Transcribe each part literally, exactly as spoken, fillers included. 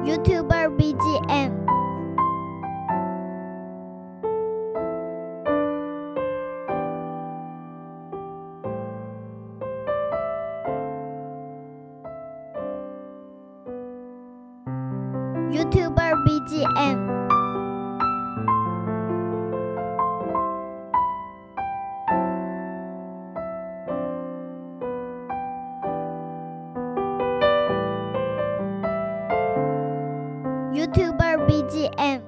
YouTuber B G M. YouTuber B G M. YouTuber B G M.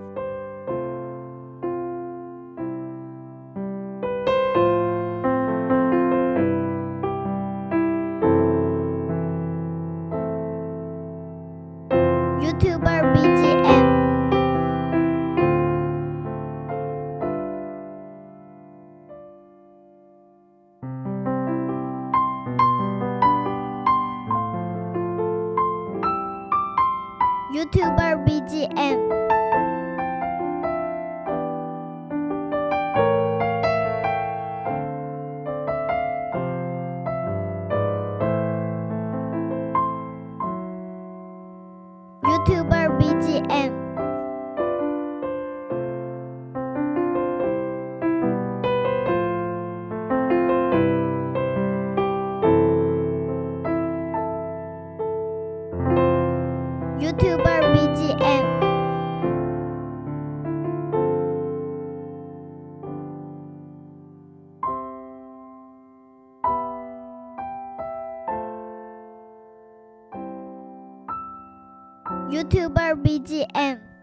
YouTuber B G M. YouTuber B G M. YouTuber B G M. YouTuber B G M. YouTuber B G M.